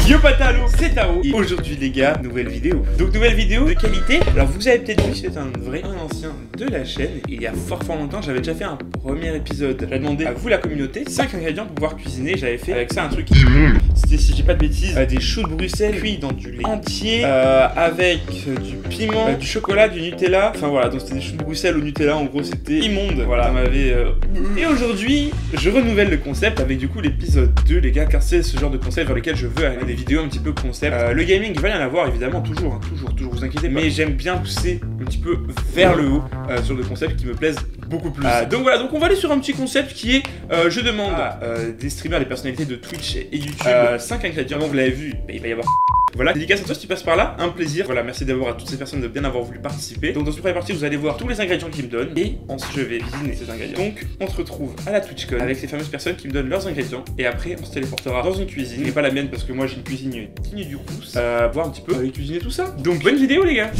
Yo patalo, c'est Tao et aujourd'hui les gars, nouvelle vidéo. Donc nouvelle vidéo de qualité. Alors vous avez peut-être vu, c'est un ancien de la chaîne. Et il y a fort longtemps, j'avais déjà fait un premier épisode. J'avais demandé à vous la communauté 5 ingrédients pour pouvoir cuisiner. J'avais fait avec ça un truc c'était, si je dis pas de bêtises, des choux de Bruxelles cuits dans du lait entier avec du piment, du chocolat, du Nutella. Enfin voilà, donc c'était des choux de Bruxelles au Nutella. En gros c'était immonde. Voilà, ça m'avait... Et aujourd'hui, je renouvelle le concept avec du coup l'épisode 2 les gars, car c'est ce genre de concept vers lequel je veux aller, des vidéos un petit peu concept. Le gaming, il va y en avoir évidemment toujours, hein, toujours, vous inquiétez pas. Mais j'aime bien pousser un petit peu vers le haut sur des concepts qui me plaisent beaucoup plus. Donc voilà, donc on va aller sur un petit concept qui est, je demande à des streamers, des personnalités de Twitch et YouTube 5 ingrédients. Donc vous l'avez vu, il va y avoir... Voilà, dédicace à toi si tu passes par là, un plaisir. Voilà, merci d'abord à toutes ces personnes de bien avoir voulu participer. Donc dans cette première partie, vous allez voir tous les ingrédients qu'ils me donnent et ensuite je vais cuisiner ces ingrédients. Donc on se retrouve à la TwitchCon avec ces fameuses personnes qui me donnent leurs ingrédients et après on se téléportera dans une cuisine, et pas la mienne parce que moi j'ai une cuisine digne du Crous, voir un petit peu aller cuisiner tout ça. Donc bonne vidéo les gars.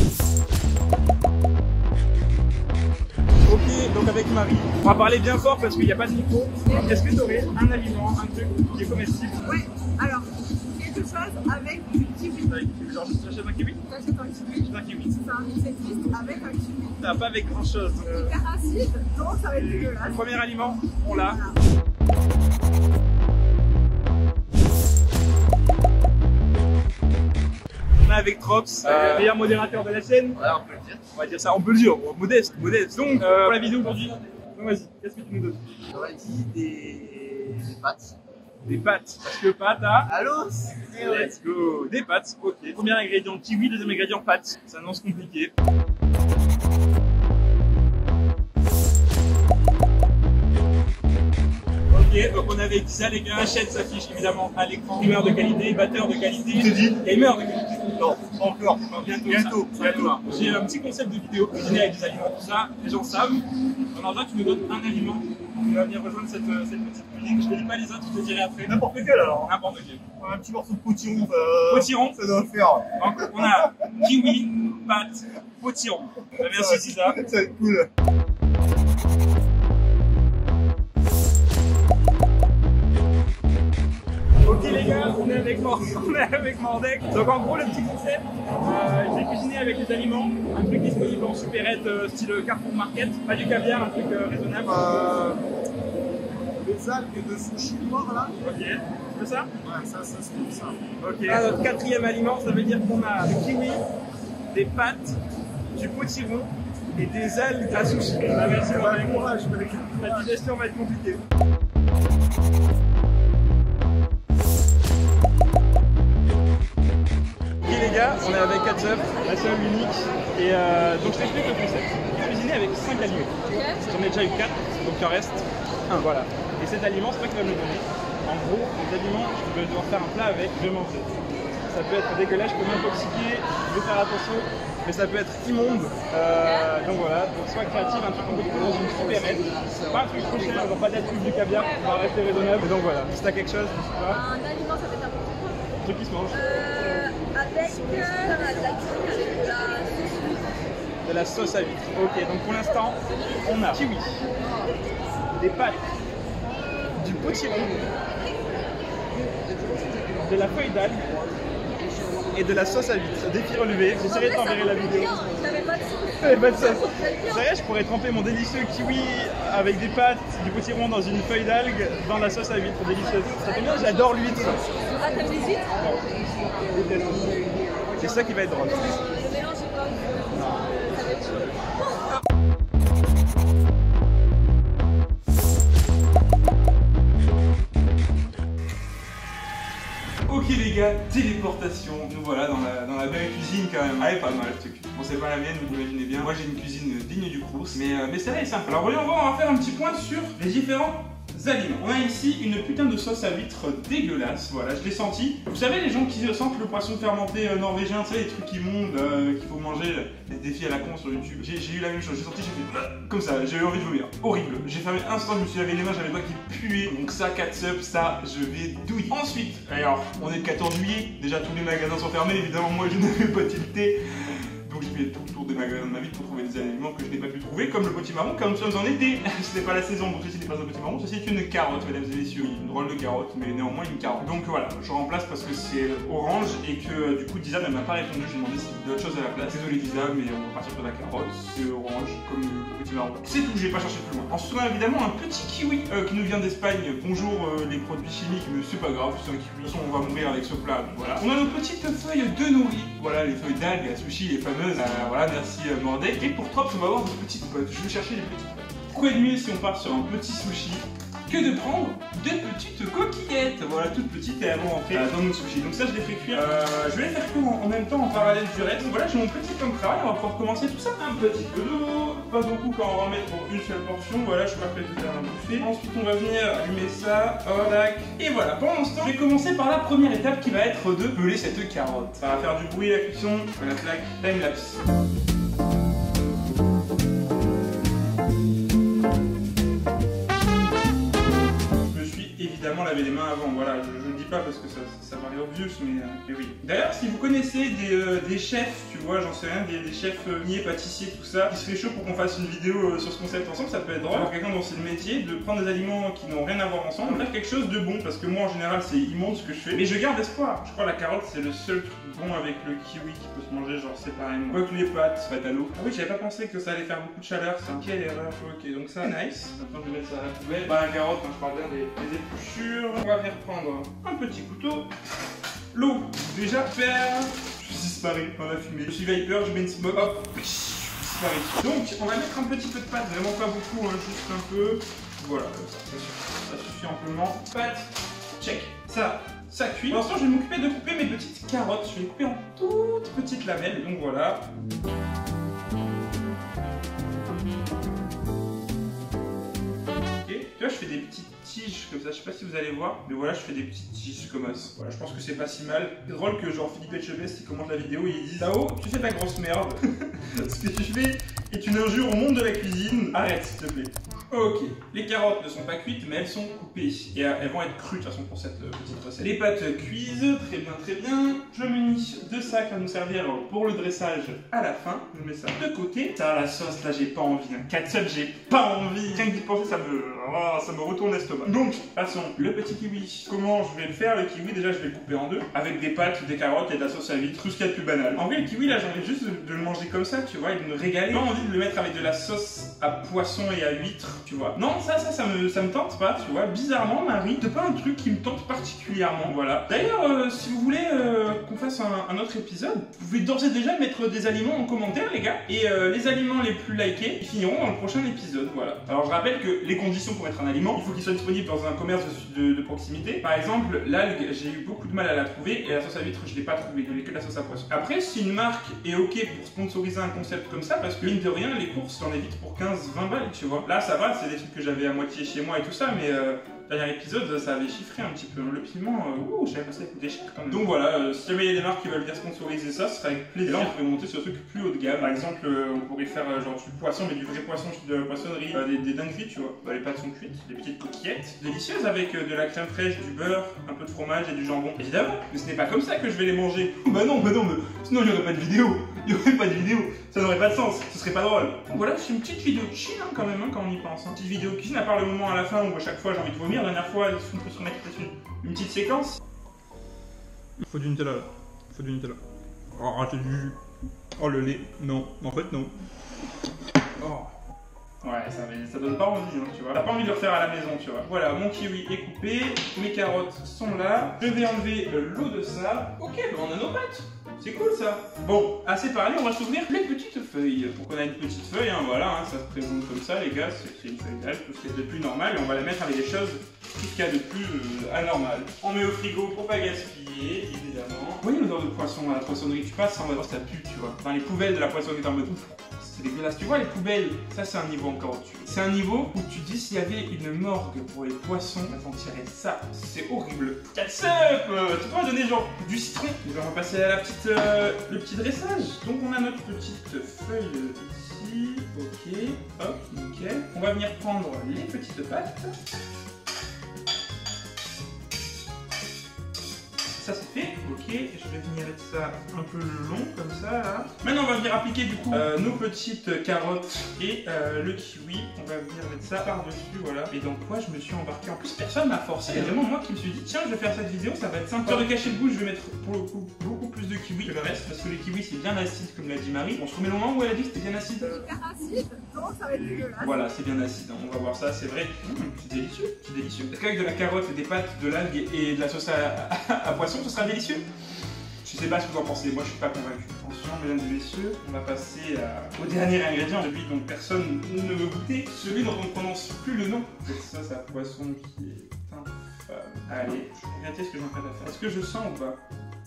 Ok, donc avec Marie, on va parler bien fort parce qu'il n'y a pas de micro. Est-ce que tu aurais un aliment, un truc qui est comestible? Oui, alors, quelque chose avec du kiwi. Genre, tu achètes un kiwi? T'achètes un kiwi. C'est un kiwi. C'est un insectiste avec un kiwi. T'as pas avec grand chose. Hyper acide, donc ça va être dégueulasse. Premier aliment, on l'a. On est avec Trops, meilleur modérateur de la chaîne. Ouais, on peut le dire. On va dire ça, on peut le dire, modeste. Donc, pour la vidéo aujourd'hui, vas-y, qu'est-ce que tu nous donnes? J'aurais dit des pâtes. Des pâtes, parce que pâtes à... Allô? Let's go. Des pâtes, ok. Premier ingrédient kiwi, deuxième ingrédient pâtes. Ça annonce compliqué. Ok, donc on est avec ça les gars, chaîne s'affiche évidemment à l'écran. Streamer de qualité, batteur de qualité. Je te dis. Gamer de qualité. Non, pas encore. Bientôt. J'ai un petit concept de vidéo, cuisiner avec des aliments, tout ça, les gens savent. On a besoin que tu nous donnes un aliment qui va venir rejoindre cette petite cuisine. Je ne te dis pas les autres, je te dirai après. N'importe quel alors. N'importe quel. Un petit morceau de potiron. Potiron. Ça doit le faire. Donc on a kiwi, pâtes, potiron. Merci Sisa. Ça va être cool. Ok les gars, on est avec Mordek. Donc en gros le petit concept, j'ai cuisiné avec des aliments, un truc disponible en supérette style Carrefour Market, pas du caviar, un truc raisonnable. Les algues de sushi noir là. Ok, c'est ça? Ouais, ça c'est pour ça. Ok. Là, notre quatrième aliment, ça veut dire qu'on a du kiwi, des pâtes, du potiron et des algues à sushi. Ah, merci Mordek. La digestion va être compliquée. On est avec Katsup, la seule unique, et donc je t'explique le concept. J'ai cuisiné avec 5 aliments. J'en ai déjà eu 4, donc il en reste 1. Voilà. Et cet aliment, c'est toi qui vas me le donner. En gros, les aliments, je vais devoir faire un plat avec, je vais manger. Ça peut être dégueulasse, je peux m'intoxiquer, je vais faire attention, mais ça peut être immonde. Donc voilà, donc sois créatif, un truc qu'on peut trouver dans une supérette. Pas un truc trop cher, genre pas d'alcool du caviar, on va rester raisonnable. Et donc voilà, si t'as quelque chose, je sais pas. Un aliment, ça fait n'importe quoi. Un truc qui se mange. Avec de la cuisine, avec de la sauce à huître. Ok, donc pour l'instant, on a kiwi, des pâtes, du potiron, de la feuille d'algue et de la sauce à huître. Défi relevé, j'essaierai de t'enverrer la vidéo. J'avais pas de sauce. J'avais pas de sauce. Sérieux, je pourrais tremper mon délicieux kiwi avec des pâtes, du potiron dans une feuille d'algue, dans la sauce à huître, délicieuse. Ça fait bien, j'adore l'huître. Ah, t'aimes les huîtres? C'est ça qui va être drôle. Le mélange est pas ouf. Ça va être chaud. Ok les gars, téléportation. Nous voilà dans la belle cuisine quand même. Elle est pas mal ce truc. Bon c'est pas la mienne, vous l'imaginez bien. Moi j'ai une cuisine digne du Crous, mais ça est simple. Alors voyons voir, on va faire un petit point sur les différents aliments. On a ici une putain de sauce à huître dégueulasse, voilà, je l'ai senti. Vous savez les gens qui sentent le poisson fermenté norvégien, tu sais les trucs immondes qu'il faut manger, les défis à la con sur YouTube. J'ai eu la même chose, j'ai senti, j'ai fait comme ça, j'ai eu envie de vomir. Horrible. J'ai fermé un instant, je me suis lavé les mains, j'avais les doigts qui puaient. Donc ça, Katsup, ça, je vais douiller. Ensuite, alors, on est le 14 juillet, déjà tous les magasins sont fermés, évidemment moi je n'avais pas tilté. Donc je fait tout le tour des magasins de ma vie pour trouver des aliments que je n'ai pas pu trouver, comme le potimarron, car nous sommes en été. Ce n'est pas la saison, donc ceci n'est pas un potimarron, ceci est une carotte, mesdames et messieurs. Une drôle de carotte, mais néanmoins une carotte. Donc voilà, je remplace parce que c'est orange et que du coup Disa ne m'a pas répondu. J'ai demandé s'il y avait d'autres choses à la place. Désolé Disa, mais on va partir sur la carotte. C'est orange, comme le potimarron. C'est tout, j'ai pas cherché plus loin. Ensuite, on a évidemment un petit kiwi qui nous vient d'Espagne. Bonjour les produits chimiques, mais c'est pas grave, c'est un kiwi. De toute façon, on va mourir avec ce plat. Donc voilà. On a nos petites feuilles de nori. Voilà, les feuilles d'algues, la sushi, les fameuses. Voilà, merci Mordek. Et pour Trops, on va avoir des petites potes. Je vais chercher les petites potes. Quoi de mieux si on part sur un petit sushi que de prendre de petites coquillettes, voilà, toutes petites et elles vont rentrer dans nos sushis. Donc ça je les fais cuire, je vais les faire cuire en même temps en parallèle du reste. Donc voilà, j'ai mon petit plan de travail, on va pouvoir commencer tout ça. Un petit peu d'eau, pas beaucoup quand on va en mettre pour une seule portion, voilà, je suis pas prêt de faire un buffet. Ensuite on va venir allumer ça, tac, et voilà. Pendant ce temps, je vais commencer par la première étape qui va être de peler cette carotte. Ça va faire du bruit la cuisson, voilà, clac, timelapse. Laver les mains avant, voilà, je ne dis pas parce que ça paraît obvious, mais oui. D'ailleurs, si vous connaissez des chefs, tu vois, j'en sais rien, des chefs niais, pâtissiers, tout ça, qui serait chaud pour qu'on fasse une vidéo sur ce concept ensemble, ça peut être drôle pour quelqu'un dont c'est le métier, de prendre des aliments qui n'ont rien à voir ensemble, de faire quelque chose de bon, parce que moi en général c'est immonde ce que je fais, mais je garde espoir. Je crois que la carotte c'est le seul truc bon avec le kiwi qui peut se manger genre séparément. Quoique les pâtes, à l'eau. Ah oui, j'avais pas pensé que ça allait faire beaucoup de chaleur, ça. Quelle erreur. Ok, donc ça, nice. Maintenant je vais mettre ça à la poubelle. Bah la carotte, quand je parle bien des épluchures. On va venir prendre un petit couteau. L'eau, déjà faire. Je disparais dans la fumée. Je suis Viper, je mets une smoke. Hop, je disparais. Donc on va mettre un petit peu de pâte, vraiment pas beaucoup, hein, juste un peu. Voilà, ça suffit amplement. Pâte, check. Ça cuit. Pour l'instant, je vais m'occuper de couper mes petites carottes. Je vais les couper en toutes petites lamelles. Donc voilà. Ok. Tu vois, je fais des petites tiges comme ça. Je sais pas si vous allez voir, mais voilà, je fais des petites tiges comme ça. Voilà, je pense que c'est pas si mal. C'est drôle que genre Philippe Etchebest qui commente la vidéo et il dit Tao, tu fais de la grosse merde. Ce que tu fais est une injure au monde de la cuisine. Arrête, s'il te plaît. Ok, les carottes ne sont pas cuites, mais elles sont coupées. Et elles vont être crues de toute façon pour cette petite recette. Les pâtes cuisent, très bien, très bien. Je munis de ça qui va nous servir pour le dressage à la fin. Je mets ça de côté. Ça, la sauce, là, j'ai pas envie. Ketchup, j'ai pas envie. Rien que d'y penser, ça me retourne l'estomac. Donc, passons. Le petit kiwi. Comment je vais le faire? Le kiwi, déjà, je vais le couper en deux. Avec des pâtes, des carottes et de la sauce à huître. Tout ce qu'il y a de plus banal. En vrai, le kiwi, là, j'ai envie juste de le manger comme ça, tu vois, et de me régaler. J'ai pas envie de le mettre avec de la sauce à poisson et à huître. Tu vois. Non, ça me tente pas, tu vois. Bizarrement, Marie, c'est pas un truc qui me tente particulièrement, voilà. D'ailleurs, si vous voulez qu'on fasse un autre épisode, vous pouvez d'ores et déjà mettre des aliments en commentaire, les gars. Et les aliments les plus likés, ils finiront dans le prochain épisode, voilà. Alors, je rappelle que les conditions pour être un aliment, il faut qu'il soit disponible dans un commerce de proximité. Par exemple, l'algue, j'ai eu beaucoup de mal à la trouver, et la sauce à huître, je l'ai pas trouvée, il n'y avait que de la sauce à poisson. Après, si une marque est ok pour sponsoriser un concept comme ça, parce que mine de rien, les courses, j'en ai vite pour 15-20 balles, tu vois. Là, ça va, c'est des trucs que j'avais à moitié chez moi et tout ça, mais dernier épisode, ça avait chiffré un petit peu. Le piment, je savais pas ça coûtait cher quand même. Donc voilà, si jamais il y a des marques qui veulent bien sponsoriser ça, ce serait avec plaisir. Et là, on pourrait monter sur un truc plus haut de gamme. Par exemple, on pourrait faire genre du poisson, mais du vrai poisson de la poissonnerie, des dingueries, tu vois. Les pâtes sont cuites, des petites coquillettes délicieuses avec de la crème fraîche, du beurre, un peu de fromage et du jambon. Évidemment, mais ce n'est pas comme ça que je vais les manger. Bah non, mais sinon il n'y aurait pas de vidéo. Il n'y aurait pas de vidéo, ça n'aurait pas de sens, ce serait pas drôle. Donc voilà, c'est une petite vidéo de chill hein, quand même, hein, quand on y pense. Une petite vidéo de cuisine, à part le moment à la fin où à chaque fois j'ai envie de vomir. La dernière fois, il faut se remettre peut-être une petite séquence. Il faut du Nutella là. Il faut du Nutella. Oh, rater du jus. Oh le lait. Non, en fait non. Oh. Ouais, ça donne pas envie, hein, tu vois. T'as pas envie de le refaire à la maison, tu vois. Voilà, mon kiwi est coupé, mes carottes sont là. Je vais enlever l'eau de ça. Ok, bah on a nos pâtes. C'est cool ça. Bon, assez parlé, on va s'ouvrir les petites feuilles. Pour qu'on ait une petite feuille, hein, voilà, hein, ça se présente comme ça, les gars. C'est une feuille d'âge, tout ce qui est de plus normal. Et on va la mettre avec des choses, tout ce qu'il y a de plus anormal. On met au frigo pour pas gaspiller, évidemment. Vous voyez l'odeur de poisson à la poissonnerie, tu passes, on va voir ça pue, tu vois. Dans les poubelles de la poissonnerie, t'es en mode ouf. C'est dégueulasse. Tu vois les poubelles, ça c'est un niveau encore au-dessus. C'est un niveau où tu dis s'il y avait une morgue pour les poissons, on sentirait ça. C'est horrible. Ketchup, tu peux me donner genre du citron. Et on va passer à la petite, le petit dressage. Donc on a notre petite feuille ici. Ok, hop, nickel. On va venir prendre les petites pâtes. Ça c'est fait, ok. je vais venir mettre ça un peu long comme ça là. Maintenant on va venir appliquer du coup nos petites carottes et le kiwi. On va venir mettre ça par-dessus, voilà. Et donc moi je me suis embarqué. En plus personne m'a forcé. Il y a vraiment moi qui me suis dit tiens je vais faire cette vidéo, ça va être simple. Pour de cacher le goût, je vais mettre pour le coup beaucoup plus de kiwi que le reste parce que le kiwi c'est bien acide comme l'a dit Marie. On se remet le moment où elle a dit que c'était bien acide. Hyper acide, donc ça va être dégueulasse. Voilà, c'est bien acide, on va voir ça, c'est vrai. C'est délicieux, c'est délicieux. Est-ce qu'avec de la carotte, des pâtes, de l'algue et de la sauce à poisson, ce sera délicieux? Je sais pas ce que vous en pensez, moi je suis pas convaincu. Attention, mesdames et messieurs, on va passer au dernier ingrédient, celui dont personne ne veut goûter, celui dont on ne prononce plus le nom. Cette sauce à poisson qui est infâme. Allez, je vais regarder ce que j'en fais à faire. Est-ce que je sens ou pas?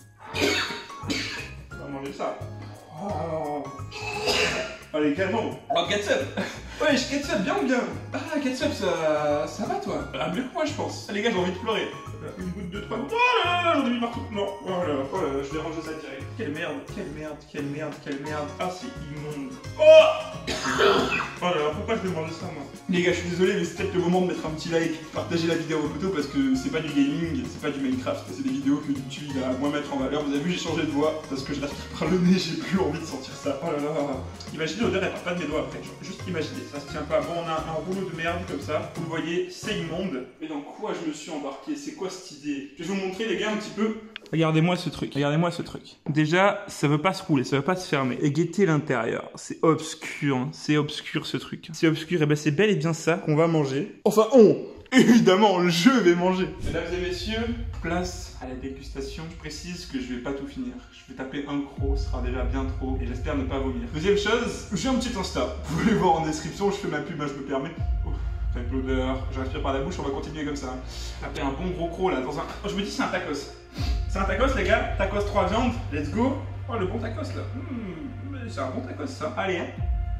On va manger ça. Oh. Allez, calmons. Oh, ketchup. Ouais, ketchup, bien ou bien? Ah, ketchup, ça va toi? Ah, mieux que moi, je pense. Ah, les gars, j'ai envie de pleurer. Une goutte, deux, trois gouttes. Oh là là, j'en ai mis partout. Non, oh là là, je vais ranger ça direct. Quelle merde, quelle merde, quelle merde, quelle merde. Ah, c'est immonde. Oh! Oh là là, pourquoi je vais manger ça, moi? Les gars, je suis désolé, mais c'est peut-être le moment de mettre un petit like, partager la vidéo au poteau parce que c'est pas du gaming, c'est pas du Minecraft, c'est des vidéos que YouTube va moins mettre en valeur. Vous avez vu, j'ai changé de voix parce que je respire par le nez, j'ai plus envie de sentir ça. Oh là là. Imaginez l'odeur, elle part pas de mes doigts après. Juste imaginez, ça se tient pas. Bon, on a un rouleau de merde comme ça. Vous le voyez, c'est immonde. Mais dans quoi je me suis embarqué? C'est quoi cette idée? Je vais vous montrer, les gars, un petit peu. Regardez-moi ce truc, regardez-moi ce truc. Déjà, ça veut pas se rouler, ça veut pas se fermer. Et guettez l'intérieur, c'est obscur, hein. C'est obscur ce truc. C'est obscur, et ben c'est bel et bien ça qu'on va manger. Enfin, évidemment, je vais manger. Mesdames et messieurs, place à la dégustation. Je précise que je vais pas tout finir. Je vais taper un croc, ce sera déjà bien trop, et j'espère ne pas vomir. Deuxième chose, j'ai un petit Insta. Vous pouvez le voir en description, je fais ma pub, hein, je me permets. Avec l'odeur, je respire par la bouche, on va continuer comme ça. Après un bon gros croc là, dans un... Oh, je me dis c'est un tacos. C'est un tacos les gars, tacos 3 viandes, let's go. Oh le bon tacos là, c'est un bon tacos ça. Allez hein.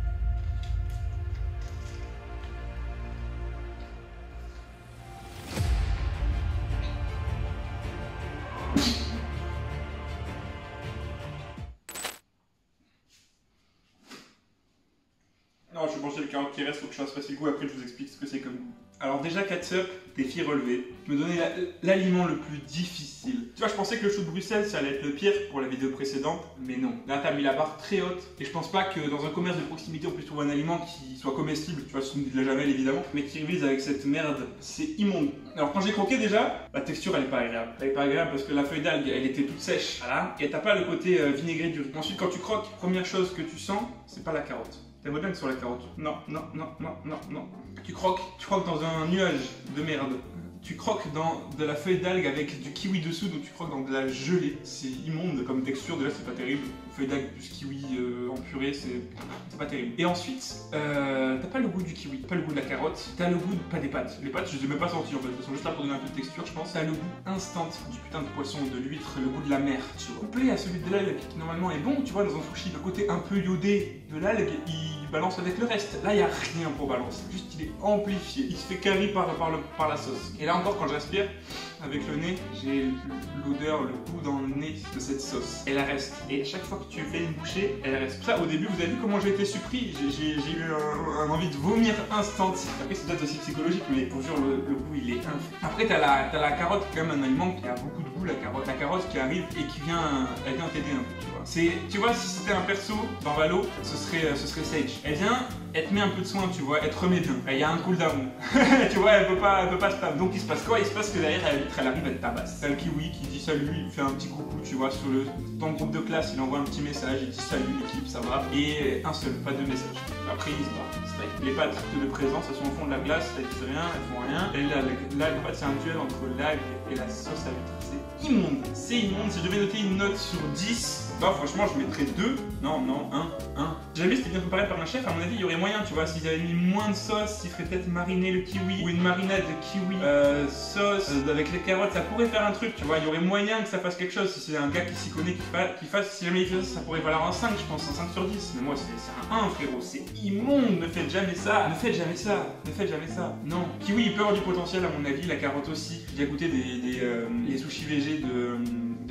Non, je vais manger le carotte qui reste, faut que je fasse passer le goût, après je vous explique ce que c'est comme goût. Alors déjà, ketchup, défi relevé. Je me donnais l'aliment le plus difficile. Tu vois, je pensais que le chou de Bruxelles, ça allait être le pire pour la vidéo précédente, mais non. Là, t'as mis la barre très haute, et je pense pas que dans un commerce de proximité, on puisse trouver un aliment qui soit comestible, tu vois, sous de la javel évidemment, mais qui rivise avec cette merde, c'est immonde. Alors quand j'ai croqué déjà, la texture elle est pas agréable. Elle est pas agréable parce que la feuille d'algue, elle était toute sèche, voilà, et t'as pas le côté vinaigré dur. Ensuite, quand tu croques, première chose que tu sens, c'est pas la carotte. T'aimerais bien que ce soit la carotte. Non, non, non, non, non, non. Tu croques dans un nuage de merde. Tu croques dans de la feuille d'algue avec du kiwi dessous, donc tu croques dans de la gelée. C'est immonde comme texture, déjà c'est pas terrible. Feuille d'algue plus kiwi en purée, c'est pas terrible. Et ensuite, t'as pas le goût du kiwi, pas le goût de la carotte, t'as le goût pas des pâtes. Les pâtes, je les ai même pas senties en fait, elles sont juste là pour donner un peu de texture, je pense. T'as le goût instant du putain de poisson, de l'huître, le goût de la mer. Couplé à celui de l'algue qui normalement est bon, tu vois, dans un sushi, le côté un peu iodé de l'algue, il balance avec le reste. Là, il y a rien pour balancer, juste il est amplifié, il se fait carry par la sauce. Et là encore, quand je respire avec le nez, j'ai l'odeur, le goût dans le nez de cette sauce. Elle reste. Et à chaque fois que tu fais une bouchée, elle reste. Ça, au début, vous avez vu comment j'ai été surpris. J'ai eu un envie de vomir instant. Après, c'est peut-être aussi psychologique, mais pour sûr, le goût, il est infime. Après, t'as la carotte, quand même un aliment qui a beaucoup de goût, la carotte. La carotte qui arrive et qui vient t'aider un peu, tu vois. Tu vois, si c'était un perso dans Valo, ce serait Sage. Elle vient, elle te met un peu de soin, tu vois, elle te remet bien. Il y a un cooldown. Tu vois, elle peut pas spam. Donc il se passe quoi? Il se passe que derrière, elle arrive, elle te tabasse. T'as le kiwi qui dit salut, il fait un petit coucou, tu vois, sur ton groupe de classe, il envoie un petit message, il dit salut l'équipe, ça va. Et un seul, pas deux messages. Après, il se barre. Les pâtes de présence, elles sont au fond de la glace, elles disent rien, elles font rien. Et là, en fait, c'est un duel entre l'algue et la sauce à l'huître. C'est immonde. C'est immonde. Si je devais noter une note sur 10, bah franchement je mettrais 2. Non, 1. Si jamais c'était bien préparé par un chef, à mon avis il y aurait moyen, tu vois, s'ils avaient mis moins de sauce, s'ils feraient peut-être mariner le kiwi, ou une marinade de kiwi, sauce, avec les carottes, ça pourrait faire un truc, tu vois, il y aurait moyen que ça fasse quelque chose, si c'est un gars qui s'y connaît, qui fasse, si jamais il fait ça pourrait valoir un 5, je pense, un 5 sur 10, mais moi c'est un 1 frérot, c'est immonde, ne faites jamais ça, ne faites jamais ça, ne faites jamais ça, non. Kiwi il peut avoir du potentiel à mon avis, la carotte aussi, j'ai goûté les sushis végé de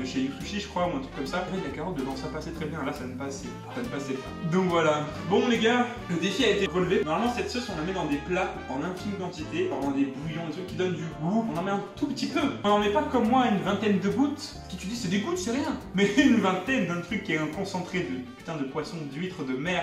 chez Yu Sushi, je crois, ou un truc comme ça. Il y a la carotte dedans, ça passait très bien. Là, ça ne passait pas. Ça ne passait pas. Donc voilà. Bon, les gars, le défi a été relevé. Normalement, cette sauce, on la met dans des plats en infime quantité, dans des bouillons, des trucs qui donnent du goût. On en met un tout petit peu. On en met pas comme moi une vingtaine de gouttes. Qui tu dis, c'est des gouttes, c'est rien. Mais une vingtaine d'un truc qui est un concentré de putain de poisson, d'huîtres, de mer.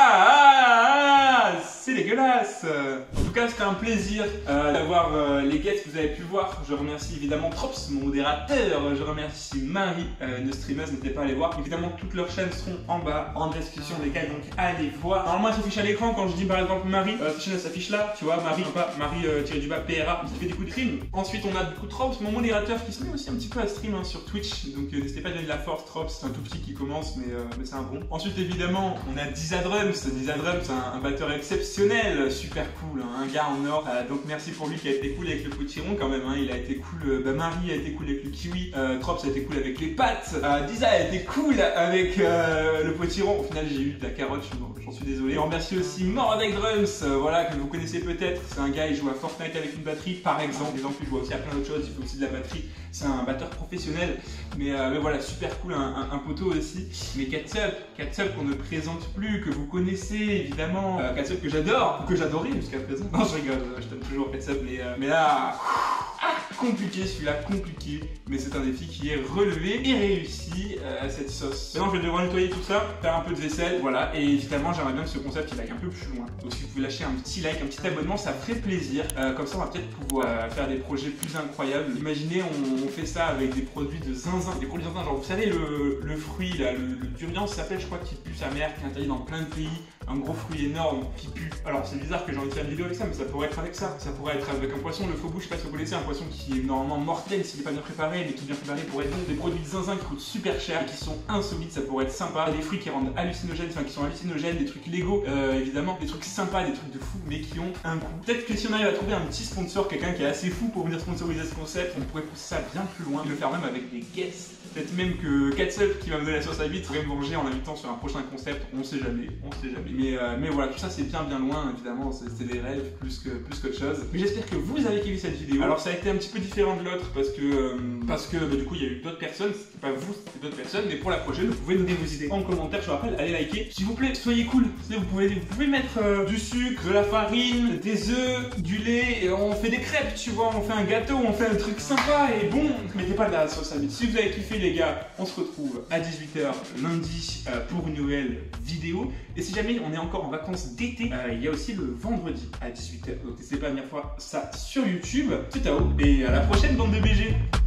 C'est dégueulasse. En tout cas, c'était un plaisir d'avoir les guests que vous avez pu voir. Je remercie évidemment Trops, mon modérateur. Je remercie Marie, nos streamers. N'hésitez pas à aller voir. Évidemment, toutes leurs chaînes seront en bas, en description, les gars. Donc, allez voir. Normalement, elle s'affiche à l'écran quand je dis par exemple Marie. Sa chaîne, elle s'affiche là. Tu vois, Marie, pas Marie-du-bas PRA, qui fait des coups de stream. Ensuite, on a du coup Trops, mon modérateur, qui se met aussi un petit peu à stream sur Twitch. Donc, n'hésitez pas à donner de la force. Trops, c'est un tout petit qui commence, mais c'est un bon. Ensuite, évidemment, on a Dizadrums. Dizadrums, c'est un batteur exceptionnel, super cool, hein, un gars en or. Donc merci pour lui qui a été cool avec le potiron quand même. Hein, il a été cool. Marie a été cool avec le kiwi. Trops a été cool avec les pâtes. Diza a été cool avec le potiron. Au final, j'ai eu de la carotte. J'en suis désolé. On remercie aussi Mordek Drums, voilà, que vous connaissez peut-être. C'est un gars, il joue à Fortnite avec une batterie, par exemple. Il joue aussi à plein d'autres choses. Il fait aussi de la batterie. C'est un batteur professionnel. Mais voilà, super cool, un poteau aussi. Mais Catsup qu'on ne présente plus, que vous connaissez évidemment. Catsup que j'adore, que j'adorais jusqu'à présent. Non, je rigole, je t'aime toujours Catsup, mais là. Compliqué, celui-là compliqué, mais c'est un défi qui est relevé et réussi à cette sauce. Maintenant je vais devoir nettoyer tout ça, faire un peu de vaisselle, voilà, et évidemment j'aimerais bien que ce concept il aille un peu plus loin. Donc si vous pouvez lâcher un petit like, un petit abonnement, ça ferait plaisir. Comme ça on va peut-être pouvoir faire des projets plus incroyables. Imaginez on fait ça avec des produits de zinzin, des produits de zinzin, genre vous savez le fruit là, le durian ça s'appelle je crois qui pue sa mère, qui est interdit dans plein de pays. Un gros fruit énorme qui pue. Alors c'est bizarre que j'ai envie de faire une vidéo avec ça, mais ça pourrait être avec ça. Ça pourrait être avec un poisson, le faux bouche, je sais pas si vous connaissez, un poisson qui est normalement mortel s'il n'est pas bien préparé, mais qui est bien préparé pour être bon. Des produits de zinzin qui coûtent super cher et qui sont insolites, ça pourrait être sympa. Des fruits qui rendent hallucinogènes, enfin qui sont hallucinogènes, des trucs Lego, évidemment, des trucs sympas, des trucs de fou, mais qui ont un coût. Peut-être que si on arrive à trouver un petit sponsor, quelqu'un qui est assez fou pour venir sponsoriser ce concept, on pourrait pousser ça bien plus loin, et le faire même avec des guests. Peut-être même que Catsup qui va me donner la sauce à huîtres pourrait me manger en l'invitant sur un prochain concept, on sait jamais, mais voilà, tout ça c'est bien loin, évidemment, c'est des rêves plus qu'autre chose. Mais j'espère que vous avez kiffé cette vidéo. Alors ça a été un petit peu différent de l'autre parce que du coup il y a eu d'autres personnes, c'était pas vous, c'était d'autres personnes, mais pour la prochaine, vous pouvez donner vos idées en commentaire, je vous rappelle, allez liker. S'il vous plaît, soyez cool, vous pouvez mettre du sucre, de la farine, des œufs, du lait, et on fait des crêpes, tu vois, on fait un gâteau, on fait un truc sympa et bon, mettez pas de la sauce à huîtres. Si vous avez kiffé les gars, on se retrouve à 18h lundi pour une nouvelle vidéo. Et si jamais on est encore en vacances d'été, il y a aussi le vendredi à 18h. Donc n'hésitez pas à venir voir ça sur YouTube. Ciao et à la prochaine bande de BG.